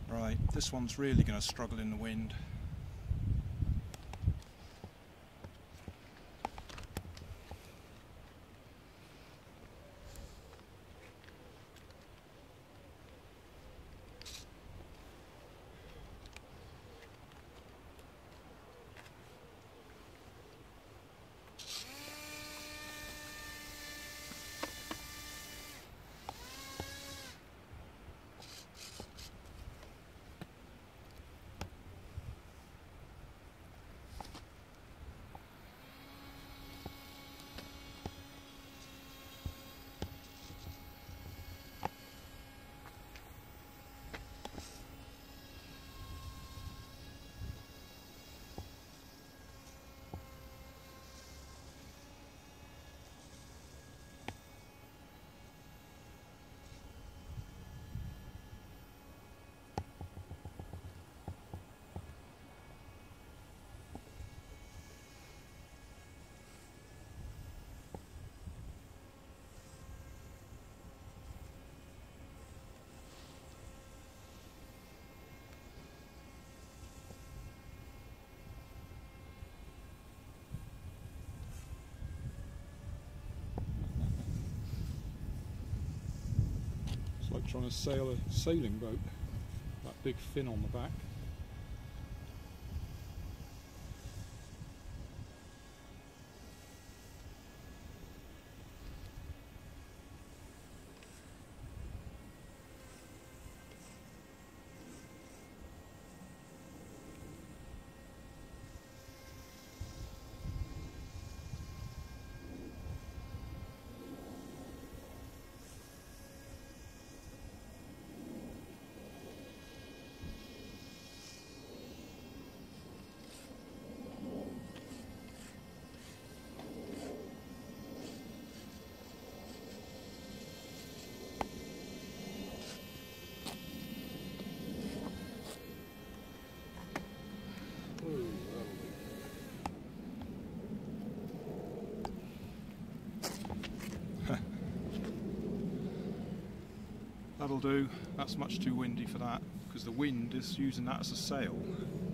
Right, this one's really going to struggle in the wind. It's like trying to sail a sailing boat, that big fin on the back. That'll do. That's much too windy for that, because the wind is using that as a sail.